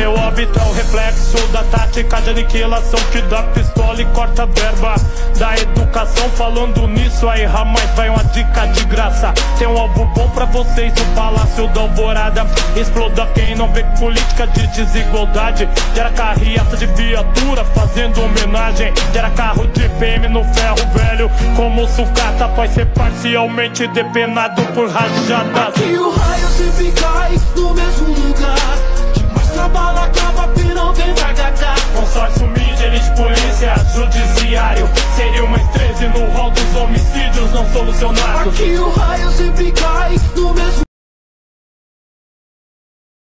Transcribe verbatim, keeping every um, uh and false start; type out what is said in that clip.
seu óbito é o reflexo da tática de aniquilação que dá pistola e corta a verba da educação. Falando nisso aí, Ramais, vai uma dica de graça. Tem um alvo bom pra vocês no Palácio da Alvorada. Exploda quem não vê política de desigualdade. Gera carreata de viatura fazendo homenagem. Gera carro de P M no ferro velho como sucata, após ser parcialmente depenado por rajadas. Aqui o raio sempre cai no mesmo lugar. Quem mais trabalha acaba que não vem pra H. Consórcio, mídia, elite, polícia, judiciário. Seria uma treze no rol dos homicídios não solucionados. Aqui o raio